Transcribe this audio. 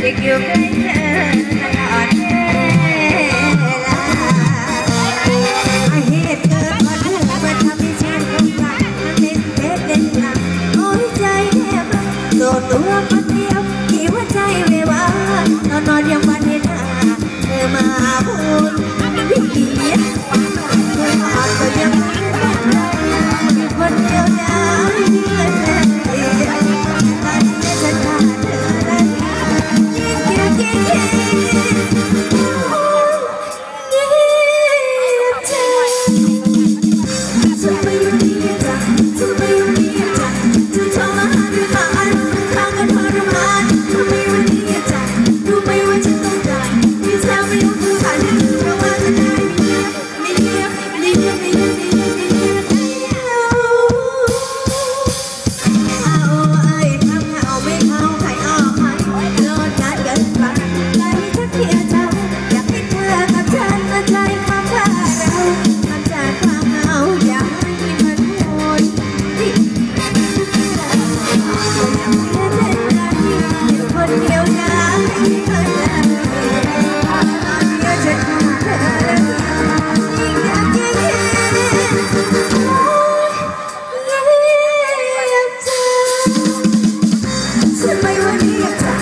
จะอยู่ใกล้เธอตลอดเวลาเหตุเกิดมาถูกมาทำให้ฉันต้องรักเป็นเพชรเป็นหลักโอ้ยใจแทบรักโดนตัวคนเดียวที่ว่าใจไม่ว่างนอนยังวันเห็นหน้าเธอมาพูดวิธีเธอมาก็ยังคนเดียวได้เพื่อนแท้ตอนนี้ฉันขาดเธอแล้วฉันไม่วันนี้อยากจะ